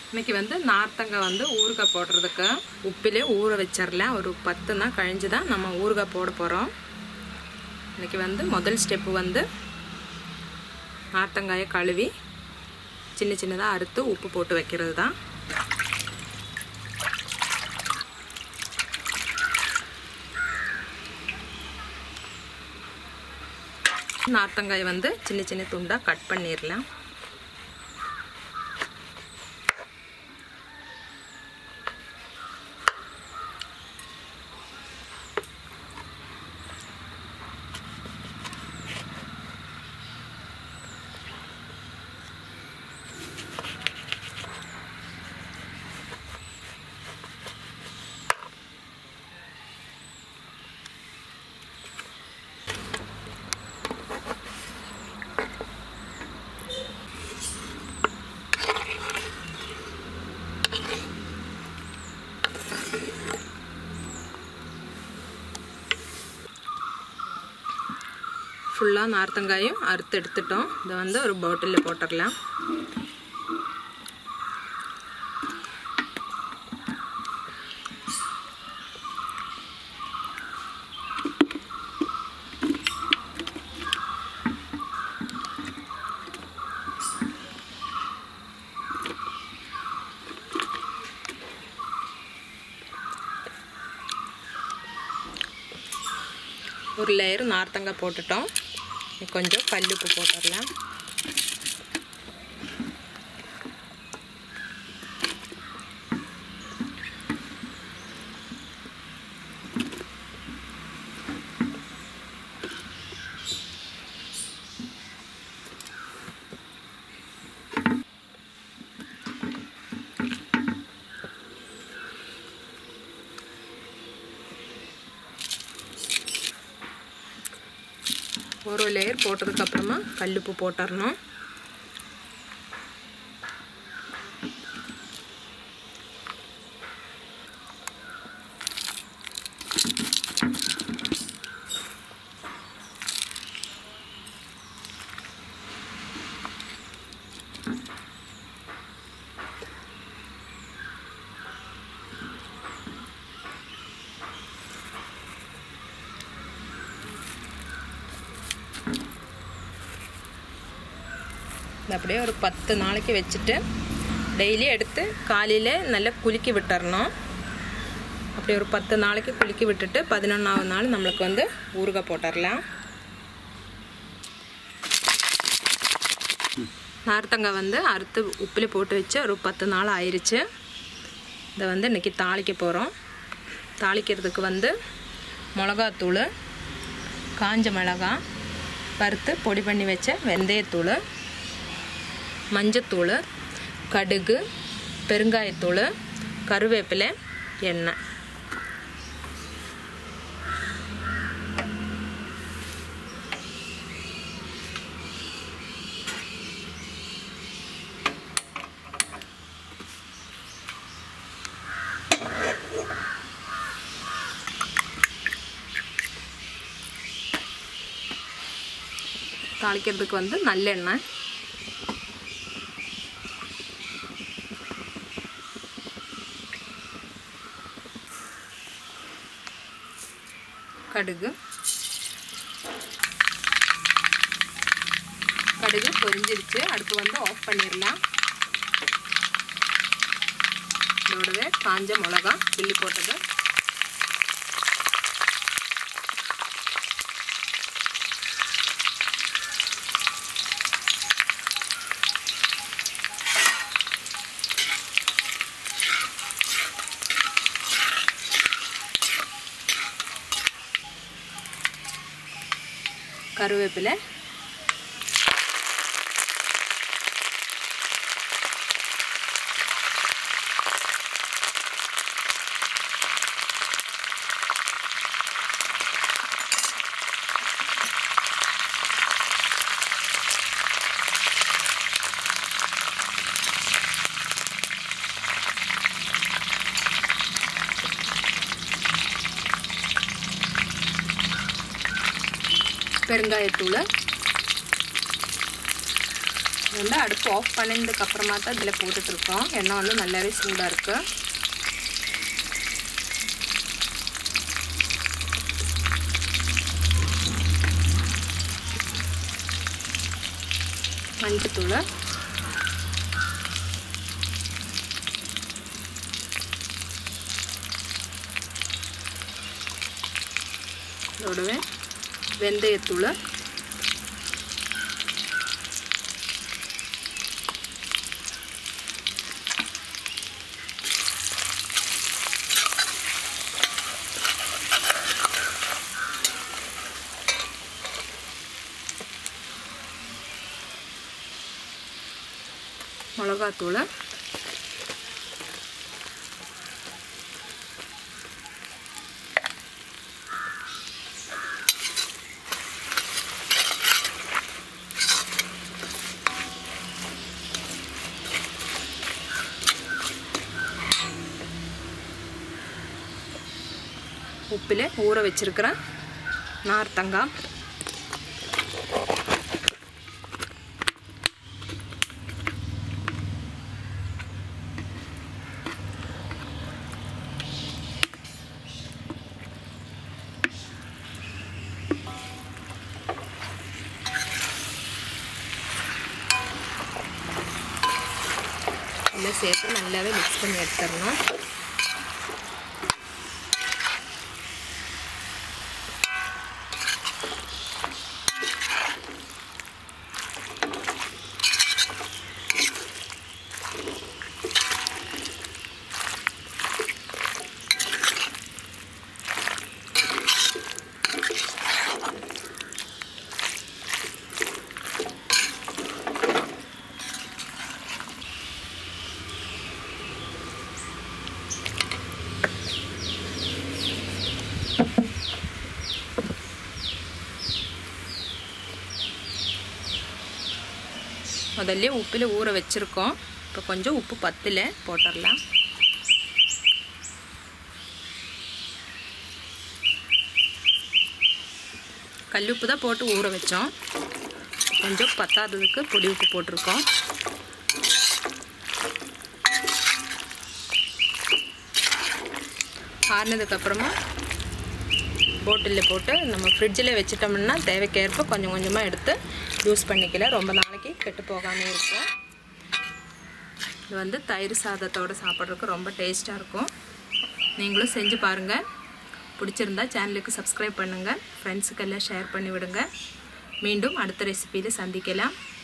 இன்னைக்கு வந்து நார்த்தங்காய் வந்து ஊறுகாய் போடுறதுக்கு உப்பிலே ஊற வச்சிரலாம். ஒரு 10 நாள் கழிஞ்சு தான் நம்ம ஊறுகாய் போட போகிறோம். இன்னைக்கு வந்து முதல் ஸ்டெப்பு வந்து நார்த்தங்காயை கழுவி சின்ன சின்னதாக அறுத்து உப்பு போட்டு வைக்கிறது தான். நார்த்தங்காயை வந்து சின்ன சின்ன துண்டாக கட் பண்ணிடலாம். ஃபுல்லாக நார்த்தங்காயும் அறுத்து எடுத்துட்டோம். இதை வந்து ஒரு பாட்டிலில் போட்டுடலாம். ஒரு லேயர் நார்த்தங்காய் போட்டுட்டோம். கொஞ்சம் கல்லுப்பு போட்டுடலாம். ஒரு லேயர் போட்டதுக்கப்புறமா கல்லுப்பு போட்டுடணும். அப்படியே ஒரு 10 நாளைக்கு வச்சுட்டு டெய்லி எடுத்து காலையில் நல்லா குலுக்கி விட்டுறணும். அப்படி ஒரு 10 நாளைக்கு குலுக்கி விட்டுட்டு 11ஆவது நாள் நம்மளுக்கு வந்து ஊறுகாய் போட்டுடலாம். நார்த்தங்காய் வந்து அறுத்து உப்பில் போட்டு வச்சு ஒரு 10 நாள் ஆயிடுச்சு. இதை வந்து இன்றைக்கி தாளிக்க போகிறோம். தாளிக்கிறதுக்கு வந்து மிளகாத்தூள், காஞ்ச மிளகாய், வறுத்து பொடி பண்ணி வச்ச வெந்தயத்தூள், மஞ்சத்தூள், கடுகு, பெருங்காயத்தூள், கருவேப்பிலை, எண்ணெய். தாளிக்கிறதுக்கு வந்து நல்லெண்ணெய், கடுகு பொரிஞ்சிருச்சு. அடுப்பு வந்து ஆஃப் பண்ணிடலாம். இதோடவே காஞ்ச மிளகா கிள்ளி போட்டது, கருவேப்பிலை, பெருங்காயத்தூள், வந்து அடுப்பு ஆஃப் பண்ணதுக்கு அப்புறமா தான் இதில் போட்டுட்ருக்கோம். எண்ணெய் வந்து நல்லாவே சூடாக இருக்குது. மஞ்சத்தூள், இதோடவே வெந்தயத்தூள், மிளகாத்தூள், உப்பில் ஊற வச்சிருக்கிற நார்த்தங்காய், எல்லாம் சேர்த்து நல்லாவே மிக்ஸ் பண்ணி எடுத்துடணும். முதல்ல உப்பில் ஊற வச்சுருக்கோம். இப்போ கொஞ்சம் உப்பு பத்தில் போட்டுடலாம். கல்லுப்பு தான் போட்டு ஊற வச்சோம். கொஞ்சம் பத்தாததுக்கு பொடி உப்பு போட்டிருக்கோம். ஆறுனதுக்கப்புறமா போட்டிலில் போட்டு நம்ம ஃப்ரிட்ஜில் வச்சிட்டோம்னா தேவைக்கேற்ப கொஞ்சம் கொஞ்சமாக எடுத்து யூஸ் பண்ணிக்கலாம். ரொம்ப நாளைக்கு கெட்டு போகாமல் இருக்கும். இது வந்து தயிர் சாதத்தோடு சாப்பிட்றதுக்கு ரொம்ப டேஸ்ட்டாக இருக்கும். நீங்களும் செஞ்சு பாருங்கள். பிடிச்சிருந்தா சேனலுக்கு சப்ஸ்கிரைப் பண்ணுங்கள். ஃப்ரெண்ட்ஸுக்கெல்லாம் ஷேர் பண்ணி விடுங்க. மீண்டும் அடுத்த ரெசிபியில் சந்திக்கலாம்.